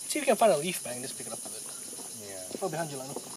See if you can find a leaf, man, and just pick it up with it. Yeah. Oh, behind you, Lionel.